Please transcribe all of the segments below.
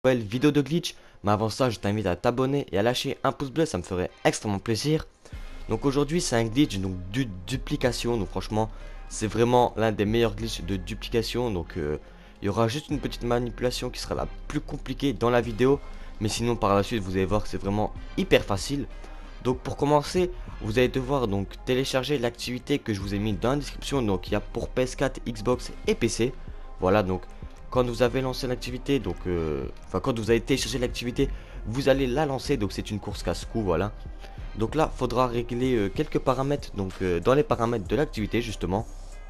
Nouvelle vidéo de glitch. Mais avant ça, je t'invite à t'abonner et à lâcher un pouce bleu, ça me ferait extrêmement plaisir. Donc aujourd'hui, c'est un glitch donc de duplication. Donc franchement, c'est vraiment l'un des meilleurs glitches de duplication. Donc il y aura juste une petite manipulation qui sera la plus compliquée dans la vidéo. Mais sinon, par la suite, vous allez voir que c'est vraiment hyper facile. Donc pour commencer, vous allez devoir donc télécharger l'activité que je vous ai mis dans la description. Donc il y a pour PS4, Xbox et PC. Voilà, donc quand vous avez lancé l'activité, donc quand vous avez téléchargé l'activité, vous allez la lancer. Donc c'est une course casse-cou, voilà. Donc là, faudra régler quelques paramètres. Donc dans les paramètres de l'activité justement.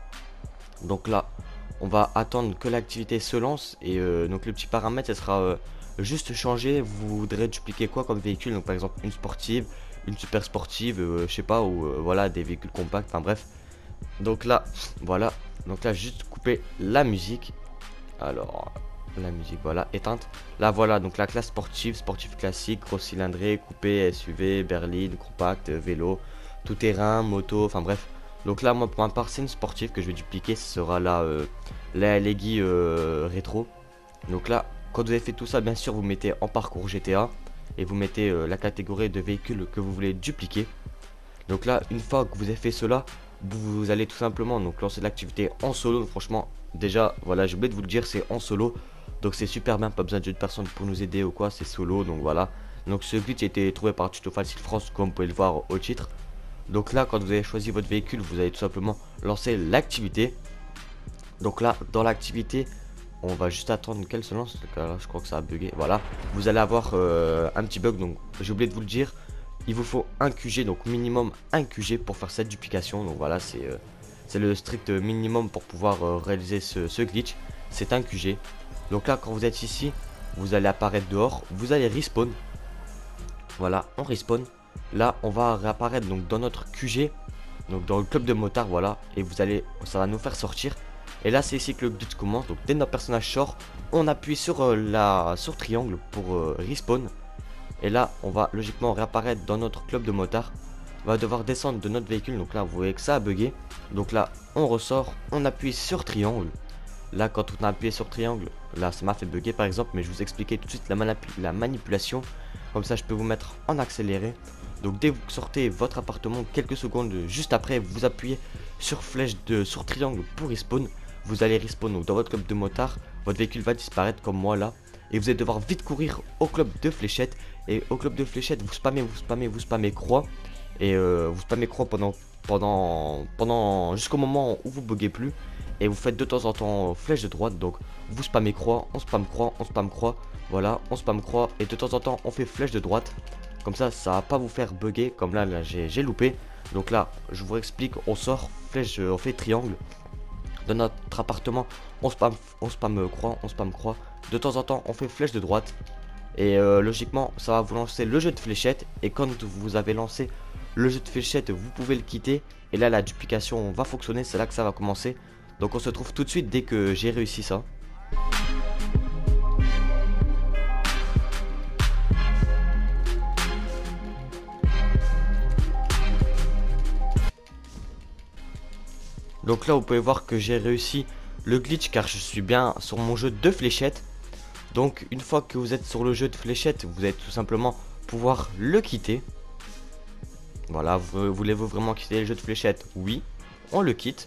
Donc là, on va attendre que l'activité se lance et donc le petit paramètre, ce sera juste changer. Vous voudrez dupliquer quoi comme véhicule? Donc par exemple une sportive, une super sportive, je sais pas, ou voilà, des véhicules compacts, enfin bref. Donc là, voilà. Donc là, juste couper la musique. Alors, la musique, voilà, éteinte. Là, voilà, donc la classe sportive, sportif classique, gros cylindré, coupé, SUV, berline, compact, vélo, tout terrain, moto, enfin bref. Donc là, moi, pour ma part, c'est une sportive que je vais dupliquer. Ce sera la Leggy rétro. Donc là, quand vous avez fait tout ça, bien sûr, vous mettez en parcours GTA et vous mettez la catégorie de véhicules que vous voulez dupliquer. Donc là, une fois que vous avez fait cela, vous allez tout simplement donc lancer l'activité en solo. Donc franchement, déjà, voilà, j'ai oublié de vous le dire, c'est en solo. Donc c'est super bien, pas besoin d'une personne pour nous aider ou quoi, c'est solo, donc voilà. Donc ce glitch a été trouvé par Tuto Facile France, comme vous pouvez le voir au titre. Donc là, quand vous avez choisi votre véhicule, vous allez tout simplement lancer l'activité. Donc là, dans l'activité, on va juste attendre qu'elle se lance. Là, je crois que ça a bugué. Voilà, vous allez avoir un petit bug, donc j'ai oublié de vous le dire. Il vous faut un QG, donc minimum un QG pour faire cette duplication. Donc voilà, c'est le strict minimum pour pouvoir réaliser ce glitch. C'est un QG. Donc là, quand vous êtes ici, vous allez apparaître dehors. Vous allez respawn. Voilà, on respawn. Là, on va réapparaître donc dans notre QG. Donc dans le club de motards, voilà. Et ça va nous faire sortir. Et là, c'est ici que le glitch commence. Donc dès que notre personnage sort, on appuie sur triangle pour respawn. Et là, on va logiquement réapparaître dans notre club de motards. On va devoir descendre de notre véhicule. Donc là, vous voyez que ça a bugué. Donc là, on ressort. On appuie sur triangle. Là, quand on a appuyé sur triangle, là, ça m'a fait bugger par exemple. Mais je vous expliquais tout de suite la manipulation. Comme ça, je peux vous mettre en accéléré. Donc dès que vous sortez votre appartement, quelques secondes juste après, vous appuyez sur triangle pour respawn. Vous allez respawn donc, dans votre club de motard. Votre véhicule va disparaître comme moi là. Et vous allez devoir vite courir au club de fléchettes. Et au club de fléchettes, vous spammez croix. Et vous spammez croix pendant jusqu'au moment où vous buguez plus. Et vous faites de temps en temps flèche de droite. Donc vous spammez croix, on spamme croix, on spamme croix. Voilà, on spamme croix. Et de temps en temps, on fait flèche de droite. Comme ça va pas vous faire bugger. Comme là j'ai loupé. Donc là, je vous explique, on sort, flèche, on fait triangle. Dans notre appartement, on spam croix, on spam croix. De temps en temps, on fait flèche de droite. Et logiquement, ça va vous lancer le jeu de fléchettes. Et quand vous avez lancé le jeu de fléchettes, vous pouvez le quitter. Et là, la duplication va fonctionner. C'est là que ça va commencer. Donc on se retrouve tout de suite dès que j'ai réussi ça. Donc là, vous pouvez voir que j'ai réussi le glitch car je suis bien sur mon jeu de fléchettes. Donc une fois que vous êtes sur le jeu de fléchettes, vous allez tout simplement pouvoir le quitter. Voilà, voulez-vous vraiment quitter le jeu de fléchettes? Oui, on le quitte.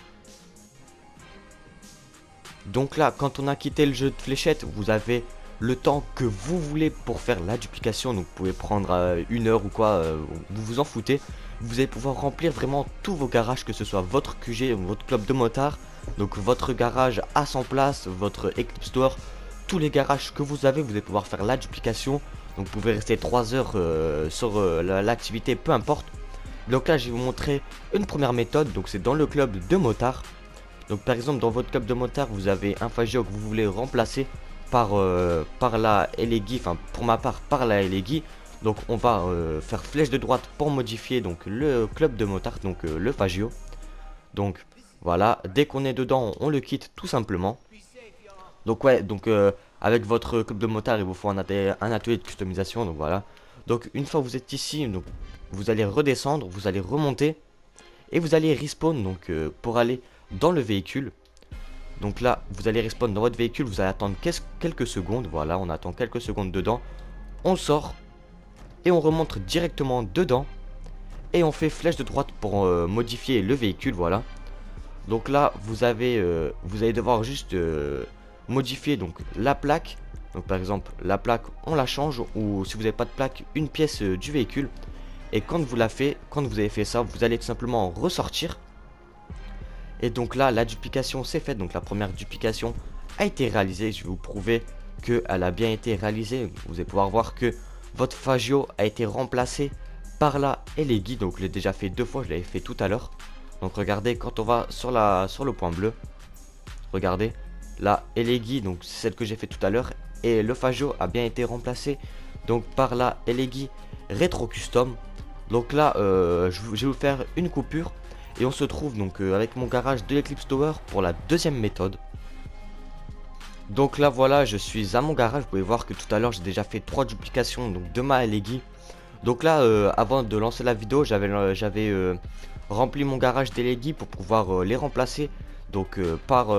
Donc là, quand on a quitté le jeu de fléchettes, vous avez le temps que vous voulez pour faire la duplication. Donc vous pouvez prendre une heure ou quoi, vous vous en foutez. Vous allez pouvoir remplir vraiment tous vos garages, que ce soit votre QG, votre club de motard, donc votre garage à 100 places, votre Eclipse Store, tous les garages que vous avez, vous allez pouvoir faire la duplication. Donc vous pouvez rester 3 heures sur l'activité, peu importe. Donc là, je vais vous montrer une première méthode. Donc c'est dans le club de motard. Donc par exemple, dans votre club de motard, vous avez un Fagio que vous voulez remplacer par la Eleggy, enfin pour ma part par la Eleggy. Donc on va faire flèche de droite pour modifier donc le club de motard, donc le Fagio. Donc voilà, dès qu'on est dedans, on le quitte tout simplement. Donc ouais, donc avec votre club de motard, il vous faut un atelier de customisation, donc voilà. Donc une fois que vous êtes ici, donc, vous allez redescendre, vous allez remonter et vous allez respawn donc pour aller dans le véhicule. Donc là, vous allez respawn dans votre véhicule, vous allez attendre quelques secondes. Voilà, on attend quelques secondes dedans. On sort et on remonte directement dedans. Et on fait flèche de droite pour modifier le véhicule, voilà. Donc là, vous allez devoir juste modifier donc la plaque. Donc par exemple, la plaque, on la change, ou si vous n'avez pas de plaque, une pièce du véhicule. Et quand vous avez fait ça, vous allez tout simplement ressortir. Et donc là, la duplication c'est faite. Donc la première duplication a été réalisée. Je vais vous prouver qu'elle a bien été réalisée. Vous allez pouvoir voir que votre Fagio a été remplacé par la Elegi. Donc je l'ai déjà fait 2 fois, je l'avais fait tout à l'heure. Donc regardez, quand on va sur le point bleu, regardez, la Elegi, donc c'est celle que j'ai fait tout à l'heure. Et le Fagio a bien été remplacé donc par la Elegi Retro Custom. Donc là, je vais vous faire une coupure. Et on se trouve donc avec mon garage de l'Eclipse Tower pour la deuxième méthode. Donc là voilà, je suis à mon garage. Vous pouvez voir que tout à l'heure j'ai déjà fait 3 duplications donc, de ma Elegi. Donc là, avant de lancer la vidéo, j'avais rempli mon garage d'Elegi pour pouvoir les remplacer. Donc par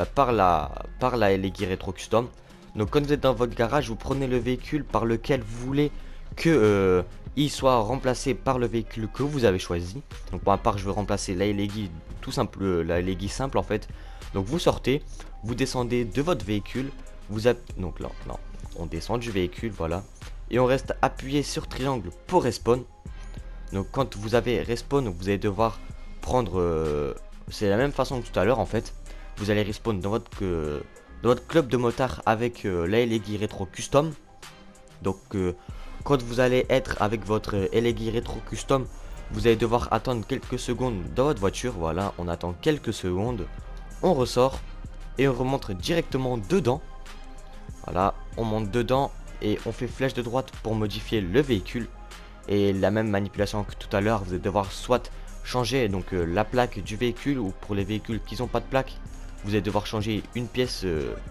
la Elegi Retro Custom. Donc quand vous êtes dans votre garage, vous prenez le véhicule par lequel vous voulez que il soit remplacé par le véhicule que vous avez choisi. Donc pour ma part, je vais remplacer la Elegi tout simple, la Elegi simple en fait. Donc vous sortez, vous descendez de votre véhicule, donc là, on descend du véhicule, voilà, et on reste appuyé sur triangle pour respawn. Donc quand vous avez respawn, vous allez devoir prendre, c'est la même façon que tout à l'heure en fait. Vous allez respawn dans votre club de motard avec la Elegi Retro Custom. Donc quand vous allez être avec votre Elegi Retro Custom, vous allez devoir attendre quelques secondes dans votre voiture. Voilà, on attend quelques secondes, on ressort et on remonte directement dedans. Voilà, on monte dedans et on fait flèche de droite pour modifier le véhicule. Et la même manipulation que tout à l'heure, vous allez devoir soit changer donc la plaque du véhicule, ou pour les véhicules qui n'ont pas de plaque, vous allez devoir changer une pièce,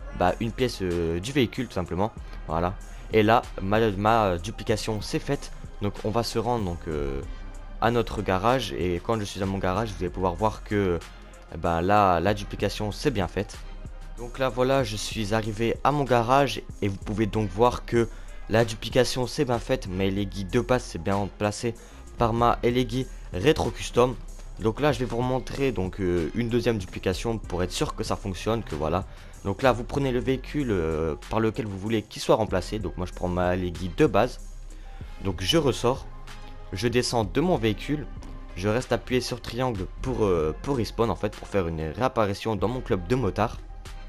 du véhicule tout simplement. Voilà. Et là, ma duplication c'est faite. Donc on va se rendre donc à notre garage. Et quand je suis à mon garage, vous allez pouvoir voir que là, la duplication c'est bien faite. Donc là voilà, je suis arrivé à mon garage. Et vous pouvez donc voir que la duplication c'est bien faite. Ma Elegi de base c'est bien remplacé par ma Elegi Retro Custom. Donc là je vais vous remontrer donc une deuxième duplication pour être sûr que ça fonctionne, que voilà. Donc là vous prenez le véhicule par lequel vous voulez qu'il soit remplacé. Donc moi je prends ma Elegi de base. Donc je ressors, je descends de mon véhicule, je reste appuyé sur triangle pour respawn en fait, pour faire une réapparition dans mon club de motard.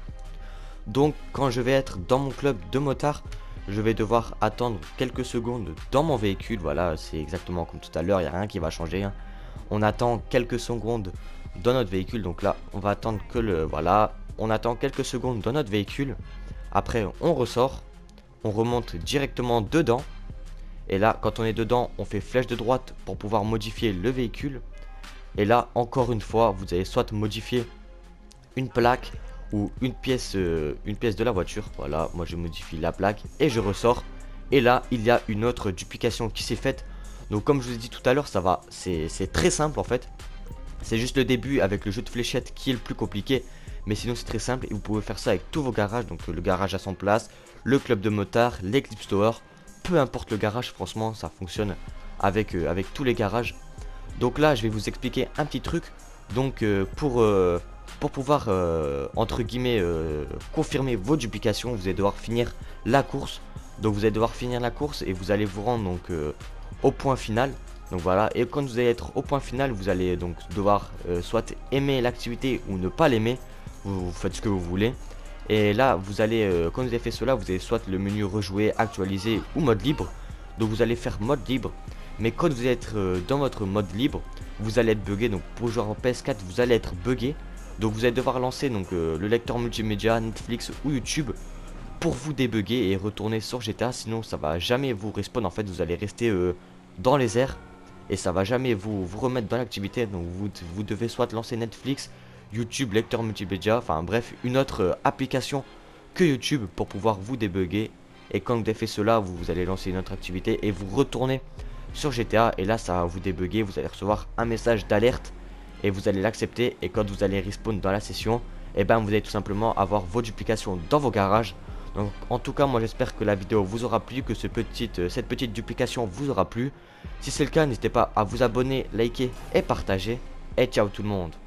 Donc quand je vais être dans mon club de motard, je vais devoir attendre quelques secondes dans mon véhicule. Voilà, c'est exactement comme tout à l'heure, il n'y a rien qui va changer, hein. On attend quelques secondes dans notre véhicule. Donc là on va attendre que voilà, on attend quelques secondes dans notre véhicule. Après on ressort, on remonte directement dedans. Et là quand on est dedans, on fait flèche de droite pour pouvoir modifier le véhicule. Et là encore une fois, vous allez soit modifier une plaque ou une pièce de la voiture. Voilà, moi je modifie la plaque et je ressors. Et là il y a une autre duplication qui s'est faite. Donc comme je vous ai dit tout à l'heure, ça va, c'est très simple en fait. C'est juste le début avec le jeu de fléchettes qui est le plus compliqué. Mais sinon c'est très simple et vous pouvez faire ça avec tous vos garages. Donc le garage à son place, le club de motard, l'Eclipse Tower. Peu importe le garage, franchement ça fonctionne avec tous les garages. Donc là je vais vous expliquer un petit truc. Donc pour pouvoir entre guillemets confirmer vos duplications, vous allez devoir finir la course. Donc vous allez devoir finir la course et vous allez vous rendre donc au point final. Donc voilà, et quand vous allez être au point final, vous allez donc devoir soit aimer l'activité ou ne pas l'aimer. Vous faites ce que vous voulez. Et là vous allez, quand vous avez fait cela, vous avez soit le menu rejouer, actualiser ou mode libre. Donc vous allez faire mode libre. Mais quand vous allez être dans votre mode libre, vous allez être bugué. Donc pour jouer en PS4, vous allez être bugué. Donc vous allez devoir lancer donc le lecteur multimédia, Netflix ou YouTube pour vous débugger et retourner sur GTA. Sinon ça va jamais vous respawn. En fait vous allez rester dans les airs et ça va jamais vous remettre dans l'activité. Donc vous devez soit lancer Netflix, YouTube, lecteur multimédia, enfin bref, une autre application que YouTube pour pouvoir vous débugger. Et quand vous avez fait cela, vous allez lancer une autre activité et vous retournez sur GTA. Et là ça va vous débugger, vous allez recevoir un message d'alerte et vous allez l'accepter. Et quand vous allez respawn dans la session, et ben vous allez tout simplement avoir vos duplications dans vos garages. Donc en tout cas moi j'espère que la vidéo vous aura plu, que cette petite duplication vous aura plu. Si c'est le cas, n'hésitez pas à vous abonner, liker et partager. Et ciao tout le monde.